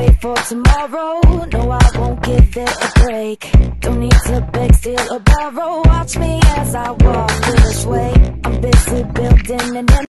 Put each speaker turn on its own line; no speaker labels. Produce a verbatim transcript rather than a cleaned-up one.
wait for tomorrow. No, I won't give it a break. Don't need to beg, steal or borrow. Watch me as I walk this way. I'm busy building an